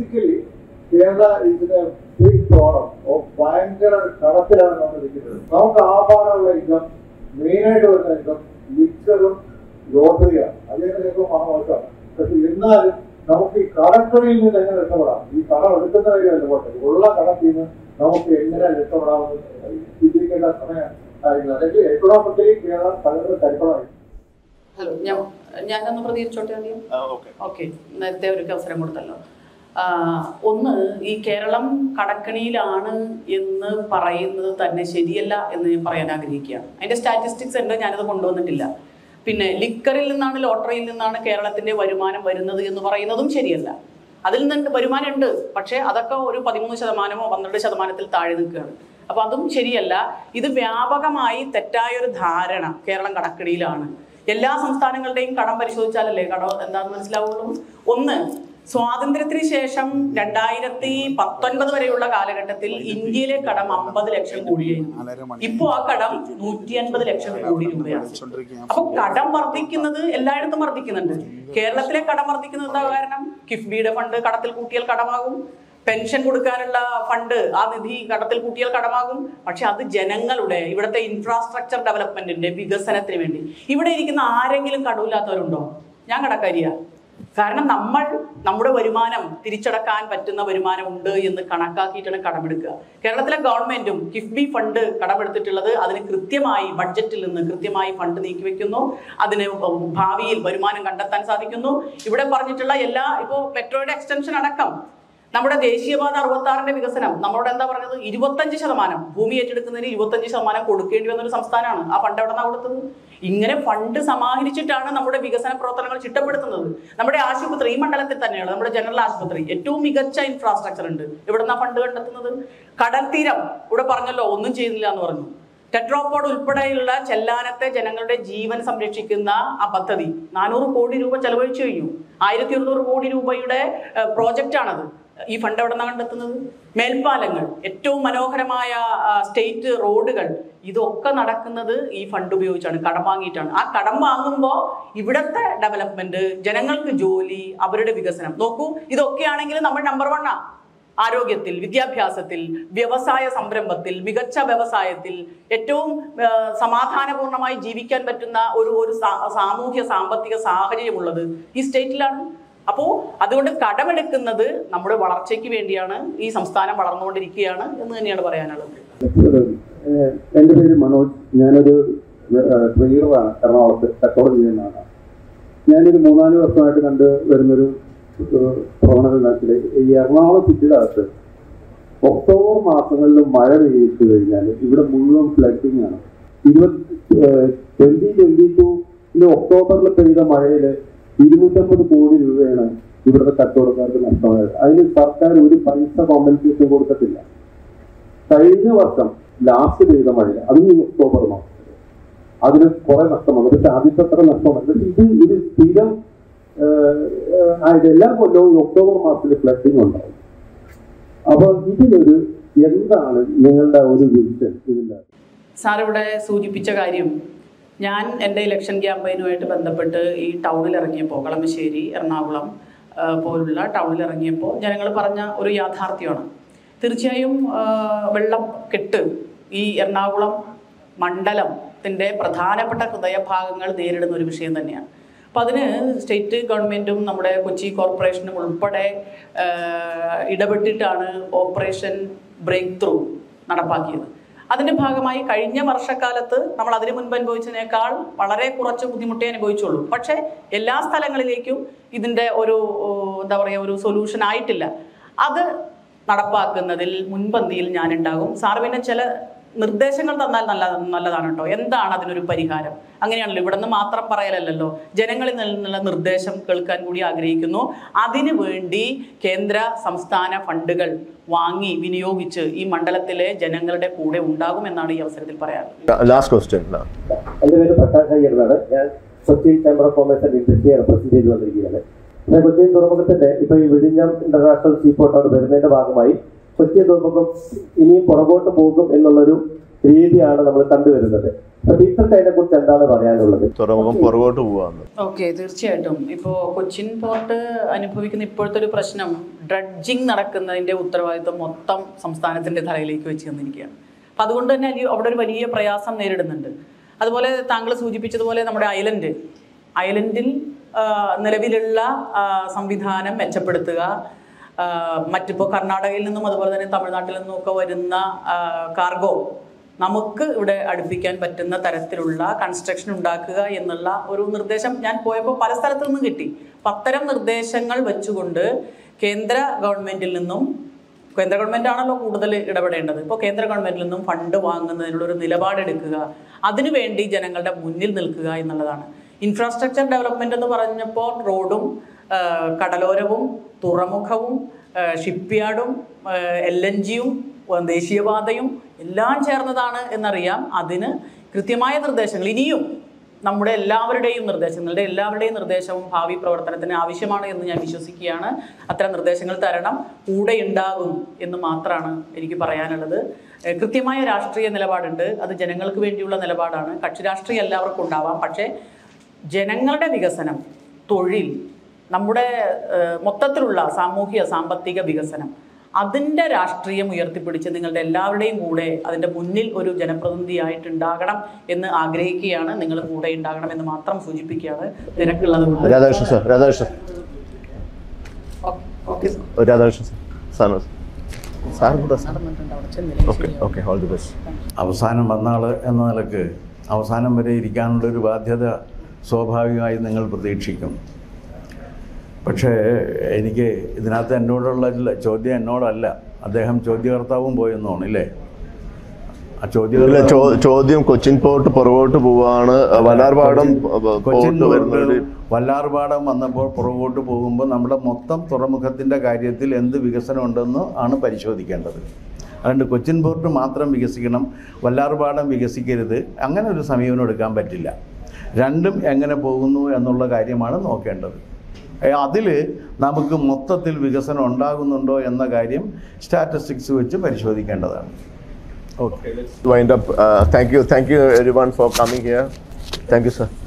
Basically Kerala ഇതിന് big problem ഭയങ്കര കടത്തിലാണ് നമ്മൾ ഇരിക്കുന്നത്. നമുക്ക് ആപാടുള്ള ഇൻകം മെയിനായിട്ട് വരുന്ന ഇൻകം ലിക്കറും ലോട്ടറിയാണ്. അതിന് ചിലപ്പോൾ മോശമാണ്. പക്ഷെ എന്നാലും നമുക്ക് ഈ കടക്കണിയിൽ നിന്ന് എങ്ങനെ രക്ഷപ്പെടാം? ഈ കടം എടുക്കുന്ന കാര്യമല്ല പോട്ടെ, ഉള്ള കടത്തിൽ നിന്ന് നമുക്ക് എങ്ങനെ രക്ഷപ്പെടാമെന്ന് ചിന്തിക്കേണ്ട സമയമായിരുന്നു. അല്ലെങ്കിൽ എക്കണോമിക്കലി കേരളം പലരും തരിപ്പണമായി. ഹലോ, ഞാനൊന്ന് പ്രതികരിച്ചോട്ടെ ആദ്യം. ഓക്കെ, നേരത്തെ ഒരു അവസരം കൊടുത്തല്ലോ. ഒന്ന്, ഈ കേരളം കടക്കണിയിലാണ് എന്ന് പറയുന്നത് തന്നെ ശരിയല്ല എന്ന് ഞാൻ പറയാൻ ആഗ്രഹിക്കുകയാണ്. അതിൻ്റെ സ്റ്റാറ്റിസ്റ്റിക്സ് ഉണ്ട്, ഞാനത് കൊണ്ടുവന്നിട്ടില്ല. പിന്നെ ലിക്കറിൽ നിന്നാണ്, ലോട്ടറിയിൽ നിന്നാണ് കേരളത്തിൻ്റെ വരുമാനം വരുന്നത് എന്ന് പറയുന്നതും ശരിയല്ല. അതിൽ നിന്ന് വരുമാനം ഉണ്ട്, പക്ഷേ അതൊക്കെ ഒരു 13%, 12% താഴെ നിൽക്കുകയാണ്. അപ്പോൾ അതും ശരിയല്ല. ഇത് വ്യാപകമായി തെറ്റായൊരു ധാരണ കേരളം കടക്കണിയിലാണ്. എല്ലാ സംസ്ഥാനങ്ങളുടെയും കടം പരിശോധിച്ചാലല്ലേ കടം എന്താണെന്ന് മനസ്സിലാവുള്ളൂ. ഒന്ന്, സ്വാതന്ത്ര്യത്തിന് ശേഷം 2019 വരെയുള്ള കാലഘട്ടത്തിൽ ഇന്ത്യയിലെ കടം 50 ലക്ഷം കോടിയായിരുന്നു. ഇപ്പോൾ ആ കടം 150 ലക്ഷം കോടി രൂപയാണ്. അപ്പൊ കടം വർദ്ധിക്കുന്നത് എല്ലായിടത്തും വർദ്ധിക്കുന്നുണ്ട്. കേരളത്തിലെ കടം വർദ്ധിക്കുന്നത് എന്താ കാരണം? കിഫ്ബിയുടെ ഫണ്ട് കടത്തിൽ കൂട്ടിയാൽ കടമാകും, പെൻഷൻ കൊടുക്കാനുള്ള ഫണ്ട് ആ നിധി കടത്തിൽ കൂട്ടിയാൽ കടമാകും. പക്ഷെ അത് ജനങ്ങളുടെ, ഇവിടുത്തെ ഇൻഫ്രാസ്ട്രക്ചർ ഡെവലപ്മെന്റിന്റെ വികസനത്തിന് വേണ്ടി. ഇവിടെ ഇരിക്കുന്ന ആരെങ്കിലും കടമില്ലാത്തവരുണ്ടോ? ഞാൻ കടക്കാരിയാ. കാരണം നമ്മുടെ വരുമാനം തിരിച്ചടക്കാൻ പറ്റുന്ന വരുമാനം ഉണ്ട് എന്ന് കണക്കാക്കിയിട്ടാണ് കടമെടുക്കുക. കേരളത്തിലെ ഗവൺമെന്റും കിഫ്ബി ഫണ്ട് കടമെടുത്തിട്ടുള്ളത് അതിന് കൃത്യമായി ബഡ്ജറ്റിൽ നിന്ന് കൃത്യമായി ഫണ്ട് നീക്കിവെക്കുന്നു. അതിന് ഭാവിയിൽ വരുമാനം കണ്ടെത്താൻ സാധിക്കുന്നു. ഇവിടെ പറഞ്ഞിട്ടുള്ള എല്ലാ, ഇപ്പോൾ മെട്രോയുടെ എക്സ്റ്റൻഷൻ അടക്കം, നമ്മുടെ ദേശീയപാത 66ന്റെ വികസനം, നമ്മളോട് എന്താ പറഞ്ഞത്? 25% ഭൂമി ഏറ്റെടുക്കുന്നതിന് 25% കൊടുക്കേണ്ടി വന്നൊരു സംസ്ഥാനമാണ്. ആ ഫണ്ട് എവിടെ നിന്നാണ് കൊടുത്തത്? ഇങ്ങനെ ഫണ്ട് സമാഹരിച്ചിട്ടാണ് നമ്മുടെ വികസന പ്രവർത്തനങ്ങൾ ചിട്ടപ്പെടുത്തുന്നത്. നമ്മുടെ ആശുപത്രി ഈ മണ്ഡലത്തിൽ തന്നെയാണ്, നമ്മുടെ ജനറൽ ആശുപത്രി, ഏറ്റവും മികച്ച ഇൻഫ്രാസ്ട്രക്ചർ ഉണ്ട്. എവിടെ നിന്നാണ് ഫണ്ട് കണ്ടെത്തുന്നത്? കടൽ തീരം ഇവിടെ പറഞ്ഞല്ലോ, ഒന്നും ചെയ്യുന്നില്ല എന്ന് പറഞ്ഞു. ടെട്രോപോഡ് ഉൾപ്പെടെയുള്ള ചെല്ലാനത്തെ ജനങ്ങളുടെ ജീവൻ സംരക്ഷിക്കുന്ന ആ പദ്ധതി 400 കോടി രൂപ ചെലവഴിച്ചു കഴിഞ്ഞു. 1200 കോടി രൂപയുടെ പ്രോജക്റ്റാണത്. ഈ ഫണ്ട് എവിടെ നിന്നാണ് കണ്ടെത്തുന്നത്? മേൽപ്പാലങ്ങൾ, ഏറ്റവും മനോഹരമായ സ്റ്റേറ്റ് റോഡുകൾ, ഇതൊക്കെ നടക്കുന്നത് ഈ ഫണ്ട് ഉപയോഗിച്ചാണ്, കടം വാങ്ങിയിട്ടാണ്. ആ കടം വാങ്ങുമ്പോൾ ഇവിടുത്തെ ഡെവലപ്മെന്റ്, ജനങ്ങൾക്ക് ജോലി, അവരുടെ വികസനം നോക്കൂ. ഇതൊക്കെയാണെങ്കിൽ നമ്മൾ നമ്പർ 1 ആരോഗ്യത്തിൽ, വിദ്യാഭ്യാസത്തിൽ, വ്യവസായ സംരംഭത്തിൽ, മികച്ച വ്യവസായത്തിൽ, ഏറ്റവും സമാധാനപൂർണമായി ജീവിക്കാൻ പറ്റുന്ന ഒരു സാമൂഹ്യ സാമ്പത്തിക സാഹചര്യമുള്ളത് ഈ സ്റ്റേറ്റിലാണ്. അപ്പോൾ അതുകൊണ്ട് കടമെടുക്കുന്നത് നമ്മുടെ വളർച്ചയ്ക്ക് വേണ്ടിയാണ്. ഈ സംസ്ഥാനം വളർന്നുകൊണ്ടിരിക്കുകയാണ് എന്ന് തന്നെയാണ് പറയാനുള്ളത്. എൻ്റെ പേര് മനോജ്. ഞാനൊരു ട്രെയിനറാണ്, എറണാകുളത്ത് കച്ചവടം ചെയ്യുന്നതാണ്. ഞാനൊരു 3-4 വർഷമായിട്ട് കണ്ടു വരുന്നൊരു പ്രവണത എന്താ, ഈ എറണാകുളം സിറ്റിയുടെ അകത്ത് ഒക്ടോബർ മാസങ്ങളിൽ മഴ പെയ്യിച്ചു കഴിഞ്ഞാൽ ഇവിടെ മുഴുവൻ ഫ്ലഡിങ് ആണ്. 2022 ഒക്ടോബറിൽ പെയ്ത മഴയിൽ 250 കോടി രൂപയാണ് ഇവിടുത്തെ കച്ചവടക്കാർക്ക് നഷ്ടമായത്. അതിന് സർക്കാർ ഒരു പൈസ കോമ്പൻസേഷൻ കൊടുത്തിട്ടില്ല. കഴിഞ്ഞ വർഷം ലാസ്റ്റ് പെയ്ത മഴയിൽ, അതിന് ഒക്ടോബർ മാസത്തിൽ അതിന് കുറെ നഷ്ടമാണ്. പക്ഷെ ആദ്യത്തെ അത്ര നഷ്ടമാണ്. പക്ഷെ ഇത് സ്ഥിരം എല്ലാ കൊല്ലവും ഈ ഒക്ടോബർ മാസത്തിൽ ഫ്ലഡിങ് ഉണ്ടാവും. അപ്പൊ ഇതിനൊരു എന്താണ് നിങ്ങളുടെ ഒരു വിഷൻ? ഇതിൻ്റെ സാർ ഇവിടെ സൂചിപ്പിച്ച കാര്യം, ഞാൻ എൻ്റെ ഇലക്ഷൻ ക്യാമ്പയിനുമായിട്ട് ബന്ധപ്പെട്ട് ഈ ടൗണിൽ ഇറങ്ങിയപ്പോൾ, കളമശ്ശേരി, എറണാകുളം പോലുള്ള ടൗണിൽ ഇറങ്ങിയപ്പോൾ ജനങ്ങൾ പറഞ്ഞ ഒരു യാഥാർത്ഥ്യമാണ്. തീർച്ചയായും വെള്ളക്കെട്ട് ഈ എറണാകുളം മണ്ഡലത്തിൻ്റെ പ്രധാനപ്പെട്ട ഹൃദയഭാഗങ്ങൾ നേരിടുന്ന ഒരു വിഷയം തന്നെയാണ്. അപ്പോൾ അതിന് സ്റ്റേറ്റ് ഗവൺമെൻറ്റും നമ്മുടെ കൊച്ചി കോർപ്പറേഷനും ഉൾപ്പെടെ ഇടപെട്ടിട്ടാണ് ഓപ്പറേഷൻ ബ്രേക്ക് ത്രൂ നടപ്പാക്കിയത്. അതിൻ്റെ ഭാഗമായി കഴിഞ്ഞ വർഷക്കാലത്ത് നമ്മൾ അതിനു മുൻപ് അനുഭവിച്ചതിനേക്കാൾ വളരെ കുറച്ച് ബുദ്ധിമുട്ടേ അനുഭവിച്ചുള്ളൂ. പക്ഷേ എല്ലാ സ്ഥലങ്ങളിലേക്കും ഇതിൻ്റെ ഒരു എന്താ പറയുക, ഒരു സൊല്യൂഷൻ ആയിട്ടില്ല. അത് നടപ്പാക്കുന്നതിൽ മുൻപന്തിയിൽ ഞാനുണ്ടാകും. സാർ പിന്നെ ചില നിർദ്ദേശങ്ങൾ തന്നാൽ നല്ലതാണ് കേട്ടോ. എന്താണ് അതിനൊരു പരിഹാരം? അങ്ങനെയാണല്ലോ, ഇവിടെ നിന്ന് മാത്രം പറയലല്ലോ, ജനങ്ങളിൽ നിന്നുള്ള നിർദ്ദേശം കേൾക്കാൻ കൂടി ആഗ്രഹിക്കുന്നു. അതിനു വേണ്ടി കേന്ദ്ര സംസ്ഥാന ഫണ്ടുകൾ വാങ്ങി വിനിയോഗിച്ച് ഈ മണ്ഡലത്തിലെ ജനങ്ങളുടെ കൂടെ ഉണ്ടാകുമെന്നാണ് ഈ അവസരത്തിൽ പറയാറുള്ളത്. Last question. എൻ്റെ പേര് പ്രകാശ് അയ്യറാണ്. ഞാൻ Kochi chamber of commerce and industry represent ചെയ്ത് വന്നിരിക്കുകയാണ്. കൊച്ചി തുറമുഖത്തിന്റെ ഇപ്പൊ ഈ വിഴിഞ്ഞം ഇന്റർനാഷണൽ സീപോർട്ടോട് വരുന്നതിന്റെ ഭാഗമായി കൊച്ചി തുറമുഖം ഇനിയും പുറകോട്ട് പോകും എന്നുള്ളൊരു രീതിയാണ് നമ്മൾ കണ്ടുവരുന്നത്. ടീച്ചർക്ക് അതിനെ കുറിച്ച് എന്താണ് പറയാനുള്ളത്? തുറമുഖം പുറകോട്ട് പോവാന്ന്. ഓക്കെ, തീർച്ചയായിട്ടും. ഇപ്പോൾ കൊച്ചിൻ പോർട്ട് അനുഭവിക്കുന്ന ഇപ്പോഴത്തെ ഒരു പ്രശ്നം, ഡ്രഡ്ജിങ് നടക്കുന്നതിൻ്റെ ഉത്തരവാദിത്വം മൊത്തം സംസ്ഥാനത്തിൻ്റെ തലയിലേക്ക് വെച്ച് തന്നിരിക്കുകയാണ്. അപ്പം അതുകൊണ്ട് തന്നെ അവിടെ ഒരു വലിയ പ്രയാസം നേരിടുന്നുണ്ട്. അതുപോലെ താങ്കൾ സൂചിപ്പിച്ചതുപോലെ നമ്മുടെ ഐലൻഡിൽ നിലവിലുള്ള സംവിധാനം മെച്ചപ്പെടുത്തുക, മറ്റിപ്പോൾ കർണാടകയിൽ നിന്നും അതുപോലെ തന്നെ തമിഴ്നാട്ടിൽ നിന്നും ഒക്കെ വരുന്ന കാർഗോ നമുക്ക് ഇവിടെ അടുപ്പിക്കാൻ പറ്റുന്ന തരത്തിലുള്ള കൺസ്ട്രക്ഷൻ ഉണ്ടാക്കുക എന്നുള്ള ഒരു നിർദ്ദേശം ഞാൻ പോയപ്പോൾ പല സ്ഥലത്തു നിന്നും കിട്ടി. അപ്പം അത്തരം നിർദ്ദേശങ്ങൾ വെച്ചുകൊണ്ട് കേന്ദ്ര ഗവൺമെൻറ്റാണല്ലോ കൂടുതൽ ഇടപെടേണ്ടത്. ഇപ്പോൾ കേന്ദ്ര ഗവൺമെൻറ്റിൽ നിന്നും ഫണ്ട് വാങ്ങുന്നതിനുള്ളൊരു നിലപാടെടുക്കുക, അതിനുവേണ്ടി ജനങ്ങളുടെ മുന്നിൽ നിൽക്കുക എന്നുള്ളതാണ്. ഇൻഫ്രാസ്ട്രക്ചർ ഡെവലപ്മെൻറ്റ് എന്ന് പറഞ്ഞപ്പോൾ റോഡും കടലോരവും തുറമുഖവും ഷിപ്പ്യാർഡും LNGയും ദേശീയപാതയും എല്ലാം ചേർന്നതാണ് എന്നറിയാം. അതിന് കൃത്യമായ നിർദ്ദേശങ്ങൾ ഇനിയും നമ്മുടെ എല്ലാവരുടെയും നിർദ്ദേശവും ഭാവി പ്രവർത്തനത്തിന് ആവശ്യമാണ് എന്ന് ഞാൻ വിശ്വസിക്കുകയാണ്. അത്തരം നിർദ്ദേശങ്ങൾ തരണം, കൂടെ ഉണ്ടാകും എന്ന് മാത്രമാണ് എനിക്ക് പറയാനുള്ളത്. കൃത്യമായ രാഷ്ട്രീയ നിലപാടുണ്ട്, അത് ജനങ്ങൾക്ക് വേണ്ടിയുള്ള നിലപാടാണ്. കക്ഷി രാഷ്ട്രീയം എല്ലാവർക്കും ഉണ്ടാവാം, പക്ഷേ ജനങ്ങളുടെ വികസനം, തൊഴിൽ, നമ്മുടെ മൊത്തത്തിലുള്ള സാമൂഹിക സാമ്പത്തിക വികസനം, അതിൻ്റെ രാഷ്ട്രീയം ഉയർത്തിപ്പിടിച്ച് നിങ്ങളുടെ എല്ലാവരുടെയും കൂടെ അതിൻ്റെ മുന്നിൽ ഒരു ജനപ്രതിനിധിയായിട്ടുണ്ടാകണം എന്ന് ആഗ്രഹിക്കുകയാണ്. നിങ്ങൾ കൂടെ ഉണ്ടാകണം എന്ന് മാത്രം സൂചിപ്പിക്കുകയാണ്. തിരക്കുള്ളത് അവസാനം വന്നാൾ എന്ന നിലക്ക് അവസാനം വരെ ഇരിക്കാനുള്ളൊരു ബാധ്യത സ്വാഭാവികമായി നിങ്ങൾ പ്രതീക്ഷിക്കും. പക്ഷേ എനിക്ക് ഇതിനകത്ത് എന്നോടുള്ള ചോദ്യം എന്നോടല്ല, അദ്ദേഹം ചോദ്യകർത്താവും പോയെന്ന് തോന്നില്ലേ? ആ ചോദ്യം കൊച്ചിൻ പോർട്ട് പുറകോട്ട് പോവാണ്, വല്ലാർപാടം വന്നപ്പോൾ പുറകോട്ട് പോകുമ്പോൾ നമ്മുടെ മൊത്തം തുറമുഖത്തിൻ്റെ കാര്യത്തിൽ എന്ത് വികസനം ഉണ്ടെന്ന് ആണ് പരിശോധിക്കേണ്ടത്. അതുകൊണ്ട് കൊച്ചിൻ പോർട്ട് മാത്രം വികസിക്കണം, വല്ലാർപാടം വികസിക്കരുത്, അങ്ങനെ ഒരു സമീപനം എടുക്കാൻ പറ്റില്ല. രണ്ടും എങ്ങനെ പോകുന്നു എന്നുള്ള കാര്യമാണ് നോക്കേണ്ടത്. അതിൽ നമുക്ക് മൊത്തത്തിൽ വികസനം ഉണ്ടാകുന്നുണ്ടോ എന്ന കാര്യം സ്റ്റാറ്റിസ്റ്റിക്സ് വെച്ച് പരിശോധിക്കേണ്ടതാണ്. Okay, let's wind up. Thank you everyone for coming here. Thank you, sir.